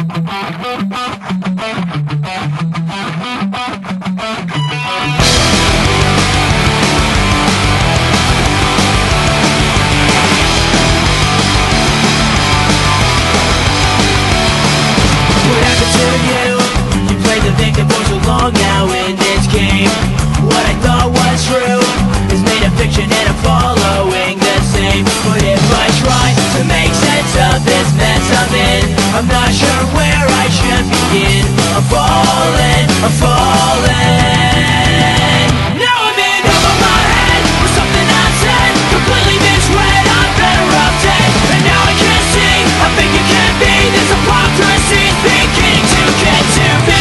Now in this game, what I thought was true is made a fiction and I'm following the same. But if I try to make sense of this mess I'm in, I'm not sure where I should begin. I'm falling, I'm falling. Now I'm in over my head for something I said, completely misread. I'm better off dead, and now I can't see. I think it can't be. This hypocrisy is beginning to get to me.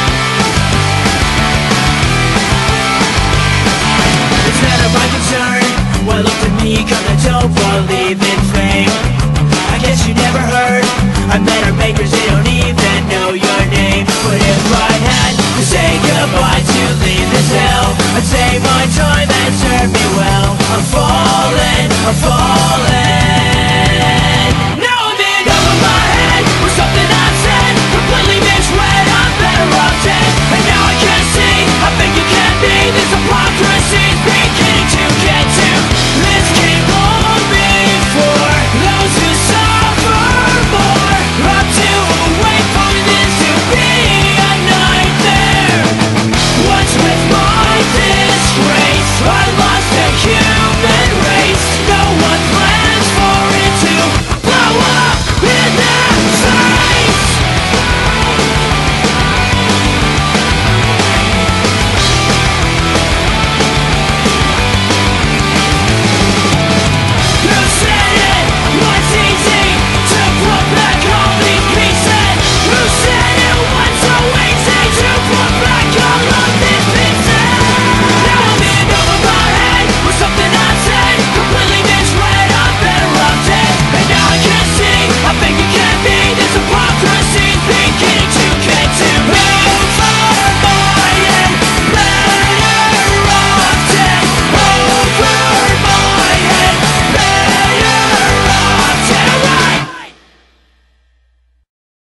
It's none of my concern what looked at me, cause I don't believe in fame. I guess you never heard I met our makers, they don't even know your name. But if I had to say goodbye to leave this hell, I'd say my time and serve me well. I'm falling, I'm falling.